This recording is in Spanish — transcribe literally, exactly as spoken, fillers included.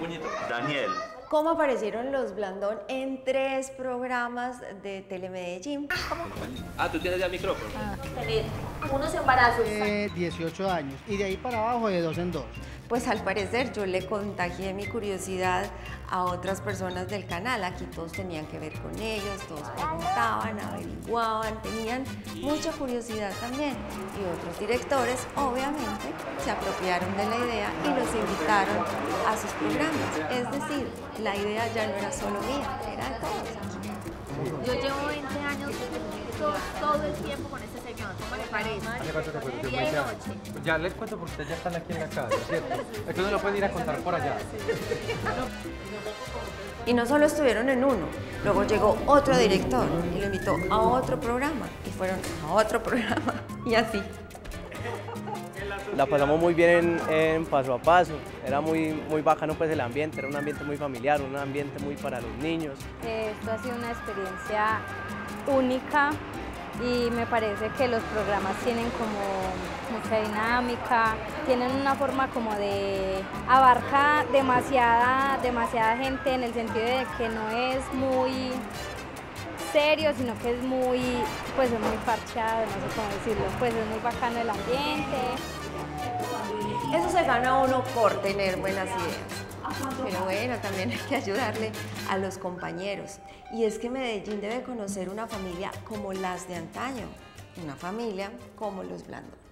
puñito. Daniel. ¿Cómo aparecieron los Blandón en tres programas de Telemedellín? Ah, tú tienes ya micrófono. Ah. Tener unos embarazos. Eh, dieciocho años y de ahí para abajo de dos en dos. Pues al parecer yo le contagié mi curiosidad a otras personas del canal. Aquí todos tenían que ver con ellos, todos preguntaban, averiguaban, tenían mucha curiosidad también. Y otros directores, obviamente, se apropiaron de la idea y los invitaron a sus programas. Es decir, la idea ya no era solo mía, era de todos aquí. Yo llevo veinte años todo, todo el tiempo con este señor, ¿cómo le parece? ¿Hace cuánto te acuerdas? Día y noche. Ya les cuento porque ustedes ya están aquí en la casa, ¿cierto? Es que uno lo puede ir a contar por allá. Y no solo estuvieron en uno, luego llegó otro director y lo invitó a otro programa y fueron a otro programa y así. La pasamos muy bien en, en Paso a Paso, era muy, muy bacano pues el ambiente, era un ambiente muy familiar, un ambiente muy para los niños. Esto ha sido una experiencia única y me parece que los programas tienen como mucha dinámica, tienen una forma como de abarcar demasiada, demasiada gente en el sentido de que no es muy serio, sino que es muy, pues es muy parchado, no sé cómo decirlo, pues es muy bacano el ambiente. Eso se gana uno por tener buenas ideas. Pero bueno, también hay que ayudarle a los compañeros. Y es que Medellín debe conocer una familia como las de antaño, una familia como los Blandón.